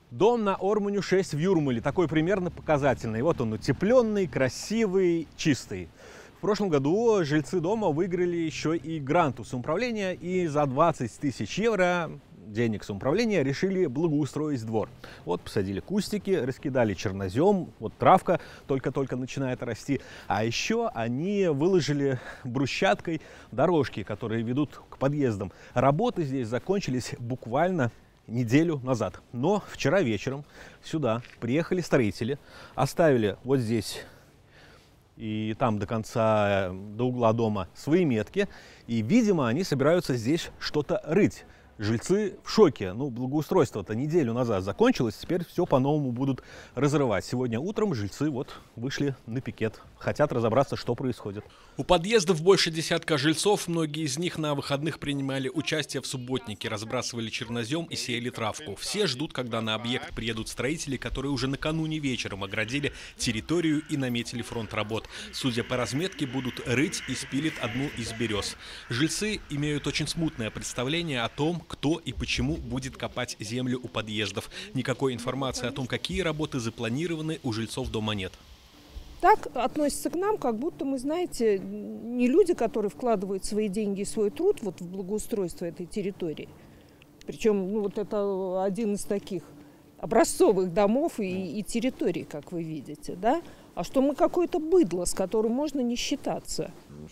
Дом на Ормуню 6 в Юрмале, такой примерно показательный. Вот он утепленный, красивый, чистый. В прошлом году жильцы дома выиграли еще и грант у самоуправления, и за 20 тысяч евро денег самоуправления решили благоустроить двор. Вот посадили кустики, раскидали чернозем, вот травка только-только начинает расти. А еще они выложили брусчаткой дорожки, которые ведут к подъездам. Работы здесь закончились буквально неделю назад. Но вчера вечером сюда приехали строители, оставили вот здесь и там до конца, до угла дома свои метки. И, видимо, они собираются здесь что-то рыть. Жильцы в шоке. Ну, благоустройство-то неделю назад закончилось, теперь все по-новому будут разрывать. Сегодня утром жильцы вот вышли на пикет. Хотят разобраться, что происходит. У подъездов больше десятка жильцов. Многие из них на выходных принимали участие в субботнике, разбрасывали чернозем и сеяли травку. Все ждут, когда на объект приедут строители, которые уже накануне вечером оградили территорию и наметили фронт работ. Судя по разметке, будут рыть и спилить одну из берез. Жильцы имеют очень смутное представление о том, кто и почему будет копать землю у подъездов. Никакой информации о том, какие работы запланированы, у жильцов дома нет. Так относятся к нам, как будто мы, знаете, не люди, которые вкладывают свои деньги и свой труд вот в благоустройство этой территории. Причем вот это один из таких образцовых домов и территорий, как вы видите, да? А что мы какое-то быдло, с которым можно не считаться.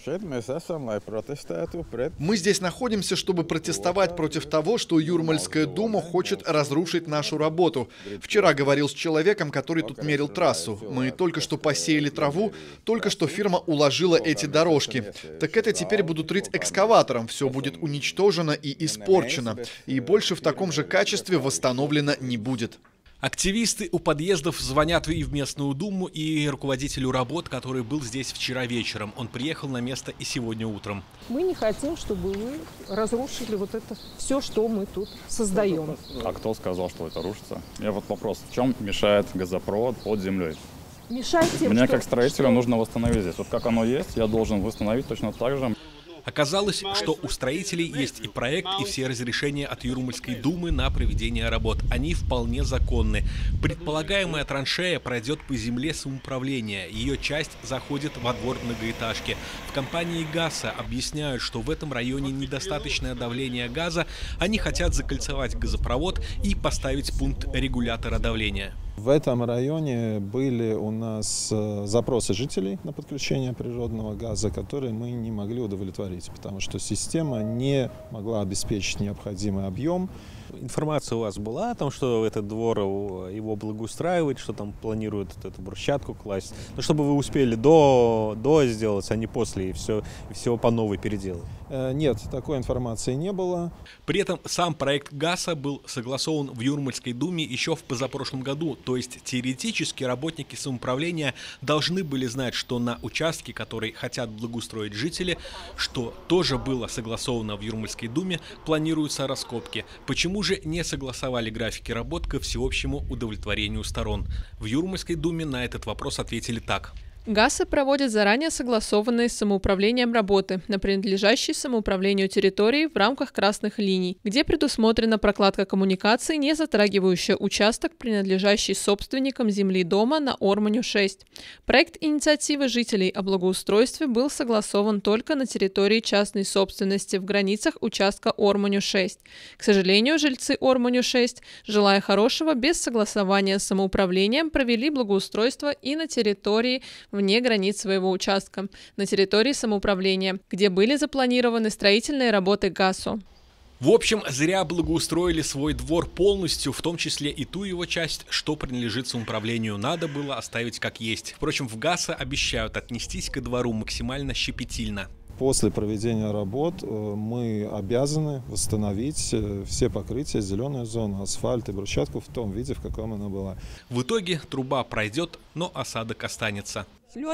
Мы здесь находимся, чтобы протестовать против того, что Юрмальская дума хочет разрушить нашу работу. Вчера говорил с человеком, который тут мерил трассу. Мы только что посеяли траву, только что фирма уложила эти дорожки. Так это теперь будут рыть экскаватором, все будет уничтожено и испорчено. И больше в таком же качестве восстановлено не будет. Активисты у подъездов звонят и в местную думу, и руководителю работ, который был здесь вчера вечером. Он приехал на место и сегодня утром. Мы не хотим, чтобы вы разрушили вот это все, что мы тут создаем. А кто сказал, что это рушится? У меня вот вопрос, в чем мешает газопровод под землей? Мешает тем, Мне как строителю нужно восстановить здесь. Вот как оно есть, я должен восстановить точно так же. Оказалось, что у строителей есть и проект, и все разрешения от Юрмальской думы на проведение работ. Они вполне законны. Предполагаемая траншея пройдет по земле самоуправления. Ее часть заходит во двор многоэтажки. В компании ГАСа объясняют, что в этом районе недостаточное давление газа. Они хотят закольцевать газопровод и поставить пункт регулятора давления. В этом районе были у нас запросы жителей на подключение природного газа, которые мы не могли удовлетворить, потому что система не могла обеспечить необходимый объем. Информация у вас была о том, что этот двор, его благоустраивать, что там планируют эту брусчатку класть? Ну, чтобы вы успели до сделать, а не после, и все по новой переделать. Нет, такой информации не было. При этом сам проект ГАСа был согласован в Юрмальской думе еще в позапрошлом году. То есть теоретически работники самоуправления должны были знать, что на участке, который хотят благоустроить жители, что тоже было согласовано в Юрмальской думе, планируются раскопки. Почему же не согласовали графики работ ко всеобщему удовлетворению сторон? В Юрмальской думе на этот вопрос ответили так. ГАСа проводит заранее согласованные с самоуправлением работы на принадлежащей самоуправлению территории в рамках красных линий, где предусмотрена прокладка коммуникаций, не затрагивающая участок, принадлежащий собственникам земли дома на Ормуню 6. Проект инициативы жителей о благоустройстве был согласован только на территории частной собственности в границах участка Ормуню 6. К сожалению, жильцы Ормуню 6, желая хорошего, без согласования с самоуправлением провели благоустройство и на территории вне границ своего участка, на территории самоуправления, где были запланированы строительные работы ГАСу. В общем, зря благоустроили свой двор полностью, в том числе и ту его часть, что принадлежит самоуправлению. Надо было оставить как есть. Впрочем, в ГАСа обещают отнестись ко двору максимально щепетильно. После проведения работ мы обязаны восстановить все покрытия, зеленую зону, асфальт и брусчатку в том виде, в каком она была. В итоге труба пройдет, но осадок останется.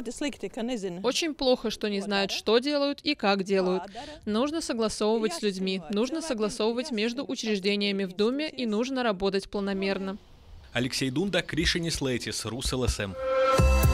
Очень плохо, что не знают, что делают и как делают. Нужно согласовывать с людьми, нужно согласовывать между учреждениями в Думе и нужно работать планомерно. Алексей Дунда, Кришинис Лейтис, РусЛСМ.